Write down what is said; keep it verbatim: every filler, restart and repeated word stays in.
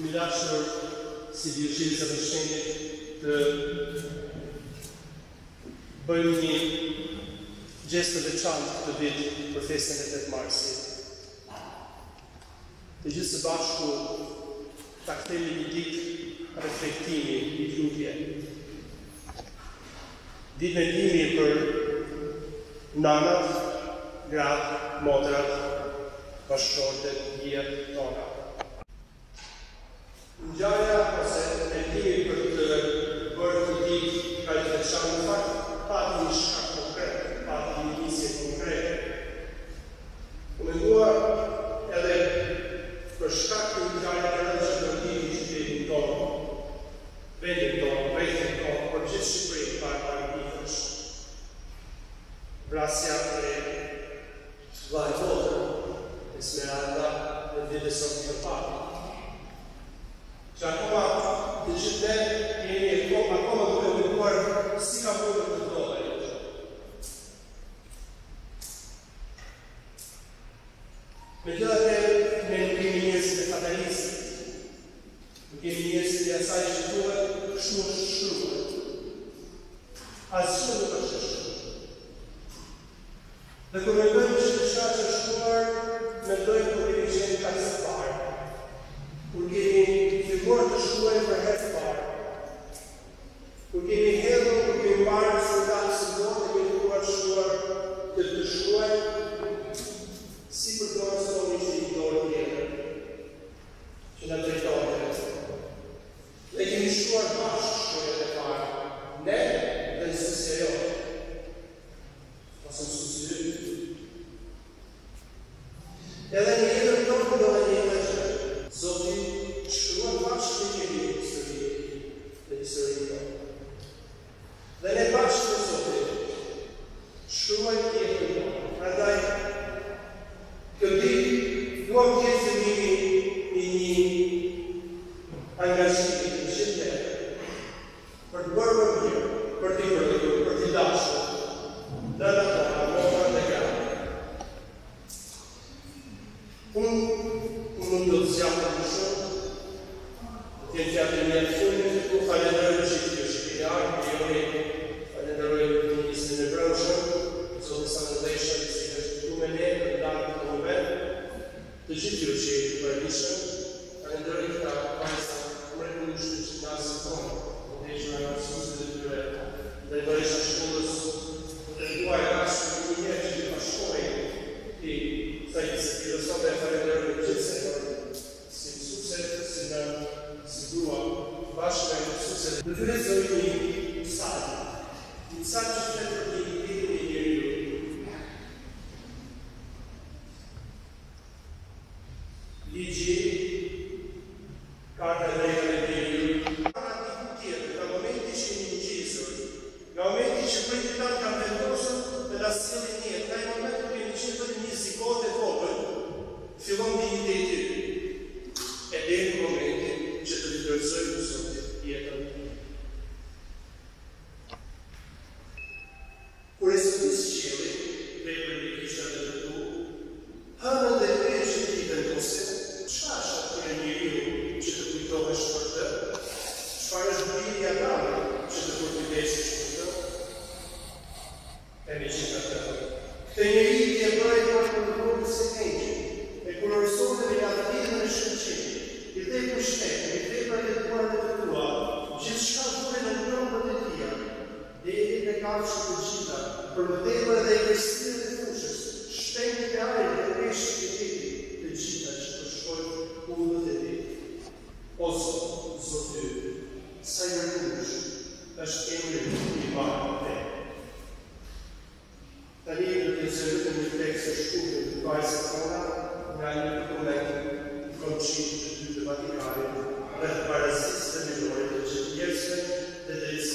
Kemi dashur si dioceza e Shenjtit të bëjmë një gjest të veçantë këtë vit për festën e tetë marsit. Të gjithë së bashku ta kthejmë një ditë reflektimi, një lutje. Ditë mendimi për nanat, gratë, motrat, bashkëshortet, njërat tona. Ngjarja ose mendimi për të bërë këtë ditë kaq të veçantë në fakt pati një shkak konkret, pati një nisje konkrete. U mendua edhe për shkak të ngjarjeve të rëndë që ndodhin në qytetin tonë, vendin tonë, rrethin tonë, por gjithë Shqipërinë para pandemikës. Vrasja e vllajtotër, Esmeralda dhe Dede Sofia Papi. Që akoma të gjithë ne jemi akoma duke menduar si ka bërë të ndodhe ajo gjë. Megjithatë, ne nuk kemi njerëzit e fatalistit, nuk kemi njerëzit e asaj që duhet kështu është shkruar. Asgjë nuk është shkruar. Dhe kur mendojmë që diçka është shkruar, mendojmë kur kemi qenë gazetar, kur kemi filluar të shkruajmë për herë të parë, kur kemi hedhur, kur kemi marrë zyrtarë së botë, kemi filluar të shkruar të të shkruajmë si për dorë së tonë ishte një dorë tjetër, që na drejtonte. Dhe kemi shkruar bashkë shkruajtë e parë, ne dhe në susje jote, ose në susje ytë. Edhe një jetër tonë do dhe një jetër që Zoti shkruan bashkë të kemi historie dhe historie tonë. Dhe ne bashkë të Zoti shkruajmë jetër tonë. Prandaj, kjo ditë duam të jetë zëmimi i një angazhimi të gjithë ne për të bërë më mirë, për t'i përgjigjur, për t'i dashur, nëna tona, motrat dhe gratë. Unë nuk do të zgjatëm më shumë, të jenë gjatë një aksionit, ku falenderoj që të shkriar, priori falenderoj ministrin e brendshëm, Zotin Sanëndeshën, si është këtu me ne, për ndanë këtë moment, të gjithë ju që jeni të përgjithshëm, falenderoj këta vajza mrekullueshme që nasin tonë, të hequr nga mësuesit e tyre, dhe përresha shkollës, të treguar rastën një njerë që të bashkojnë i sajtës e filosofe, falenderoj në gjithse, si mësueset, si në si grua, bashkë me mësueset. Dhe të lexoj një msaj, një msaj që flet për dignitetin e njeriut. Ligji, karta e drejtave të njeriut. Ka diku tjetër, nga momenti që jemi ngjisur, nga momenti që pritët tanë kanë vendosur dhe na sjellin jetë, nga i momenti kur kemi qenë vetëm një zigotë e vogël, fillon digniteti yt. E deri në momentin që të vlerësojmë Zotin jetën. Kur e sëdis qielli, vepër në kishën e të tu, hënën dhe krejë që ti vendose, çka është atyre njeriu që të kujtohesh për të? Çfarë është bujëria tënde që të kujtohesh për të? E megjithatë, këtë njeri i e bëri për kontrollin e engjëj, e kur horizonte me lavditën e shënqimit, i dhe pushtet, i dhe për të duar të tua, gjithçka vuri në ndrombët e tia, deri te kafshët të gjitha, për më tepër edhe i kërstimet e fushës, shtengët e ajrit dhe peshqit e jetit, të gjitha që të shkojnë udhët e ti. O Zot, Zotë yt, sa i mërkush është emri i marrë te. Tani do të lexojmë një tekst të shkurtër të vajzës tona nga një dokument i Konçit të dytë të Vatikanit rreth parazitës të minorit të gjithë njerëzve dhe drejtësisë